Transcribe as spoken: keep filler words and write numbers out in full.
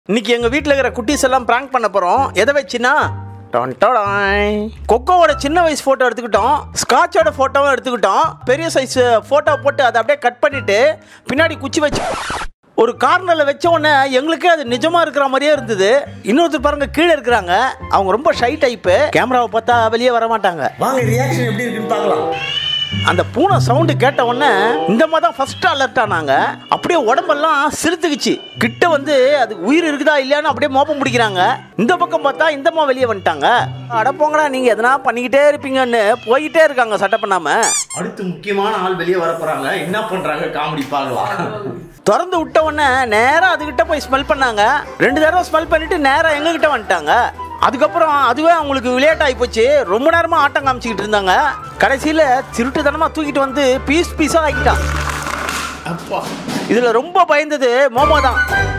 இன்னைக்கு எங்க வீட்டில் இருக்கிற குட்டீஸ் எல்லாம் பிராங்க் பண்ண போறோம். எதை வச்சுன்னா கொக்கோவோட சின்ன வயசு போட்டோ எடுத்துக்கிட்டோம், ஸ்காட்சோட போட்டோவும் எடுத்துக்கிட்டோம். பெரிய சைஸ் போட்டோ போட்டு அதை அப்படியே கட் பண்ணிட்டு பின்னாடி குச்சி வச்சு ஒரு கார்னரில் வச்ச உடனே எங்களுக்கே அது நிஜமா இருக்கிற மாதிரியே இருந்தது. இன்னொருத்தர் பாருங்க கீழே இருக்கிறாங்க, அவங்க ரொம்ப ஷை டைப்பு, கேமராவை பார்த்தா வெளியே வர மாட்டாங்க. வாங்க ரியாக்ஷன் எப்படி இருக்குன்னு பார்க்கலாம். அந்த பூனை சவுண்டு கேட்ட உடனே இந்த மாதிரி தான் ஃபர்ஸ்ட் அலர்ட் ஆனாங்க. அப்படியே உடம்பெல்லாம் சிறுத்துக்குச்சு. கிட்ட வந்து அது உயிர் இருக்குதா இல்லையான்னு அப்படியே மோப்பம் பிடிக்கிறாங்க. இந்த பக்கம் பார்த்தா இந்தம்மா வெளியே வந்துட்டாங்க. அடப்போங்கடா நீங்க எதனா பண்ணிக்கிட்டே இருப்பீங்கன்னு போயிட்டே இருக்காங்க சட்டை பண்ணாம. அடுத்து முக்கியமான ஆள் வெளியே வர போறாங்க. என்ன பண்றாங்க காமெடி பார்க்கலாம். திறந்து விட்ட உடனே நேரா அதுகிட்ட போய் ஸ்மெல் பண்ணாங்க. ரெண்டு தடவை ஸ்மெல் பண்ணிட்டு நேரா எங்க கிட்ட வந்துட்டாங்க. அதுக்கப்புறம் அதுவே அவங்களுக்கு விளையாட்டு ஆகி போச்சு. ரொம்ப நேரமா ஆட்டம் காமிச்சிக்கிட்டு இருந்தாங்க. கடைசியில திருட்டுத்தனமா தூக்கிட்டு வந்து பீஸ் பீஸா ஆகிட்டான். அப்பா இதுல ரொம்ப பயந்தது மோமோ தான்.